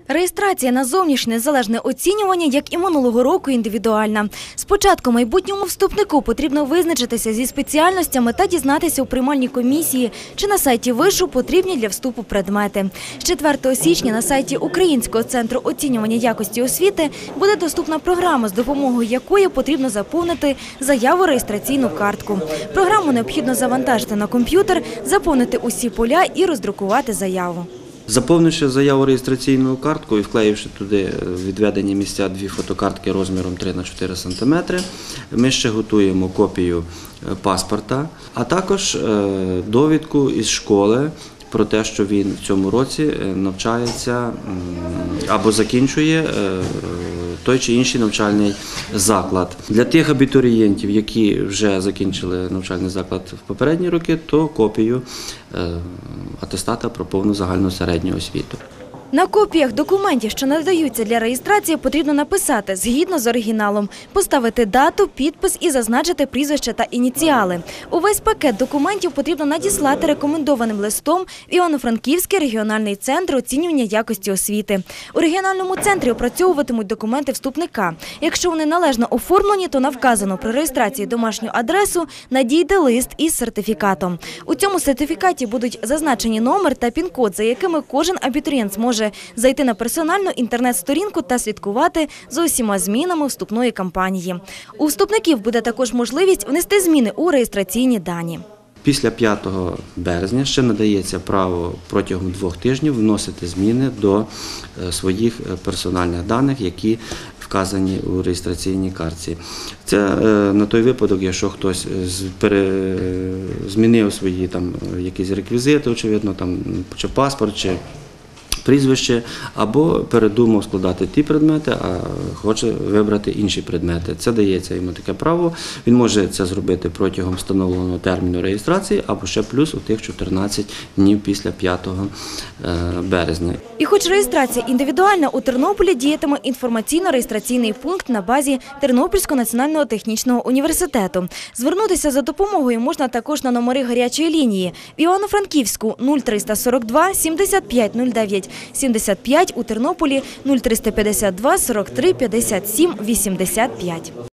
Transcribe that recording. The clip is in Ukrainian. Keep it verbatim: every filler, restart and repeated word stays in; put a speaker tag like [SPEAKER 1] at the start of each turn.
[SPEAKER 1] Реєстрація на зовнішнє незалежне оцінювання, як і минулого року, індивідуальна. Спочатку майбутньому вступнику потрібно визначитися зі спеціальностями та дізнатися у приймальній комісії, чи на сайті вишу потрібні для вступу предмети. З четвертого січня на сайті Українського центру оцінювання якості освіти буде доступна програма, з допомогою якої потрібно заповнити заяву-реєстраційну картку. Програму необхідно завантажити на комп'ютер, заповнити усі поля і роздрукувати заяву.
[SPEAKER 2] Заповнивши заяву реєстраційну картку і вклеївши туди відведені місця дві фотокартки розміром три на чотири сантиметри, ми ще готуємо копію паспорта, а також довідку із школи про те, що він в цьому році навчається або закінчує той чи інший навчальний заклад. Для тих абітурієнтів, які вже закінчили навчальний заклад в попередні роки, то копію атестата про повну загальну середню освіту.
[SPEAKER 1] На копіях документів, що надаються для реєстрації, потрібно написати згідно з оригіналом, поставити дату, підпис і зазначити прізвище та ініціали. Увесь пакет документів потрібно надіслати рекомендованим листом в Івано-Франківський регіональний центр оцінювання якості освіти. У регіональному центрі опрацьовуватимуть документи вступника. Якщо вони належно оформлені, то на вказану при реєстрації домашню адресу надійде лист із сертифікатом. У цьому сертифікаті будуть зазначені номер та пін-код, за якими кожен абітурієнт зможе зайти на персональну інтернет-сторінку та слідкувати за усіма змінами вступної кампанії. У вступників буде також можливість внести зміни у реєстраційні дані.
[SPEAKER 2] Після п'ятого березня ще надається право протягом двох тижнів вносити зміни до своїх персональних даних, які вказані у реєстраційній картці. Це на той випадок, якщо хтось змінив свої там якісь реквізити, очевидно, там чи паспорт, чи прізвище, або передумав складати ті предмети, а хоче вибрати інші предмети. Це дається йому таке право. Він може це зробити протягом встановленого терміну реєстрації, або ще плюс у тих чотирнадцять днів після п'ятого березня.
[SPEAKER 1] І хоч реєстрація індивідуальна, у Тернополі діятиме інформаційно-реєстраційний пункт на базі Тернопільського національного технічного університету. Звернутися за допомогою можна також на номери гарячої лінії. В Івано-Франківську – нуль триста сорок два сімдесят п'ять нуль дев'ять сімдесят п'ять, у Тернополі – нуль триста п'ятдесят два сорок три п'ятдесят сім вісімдесят п'ять.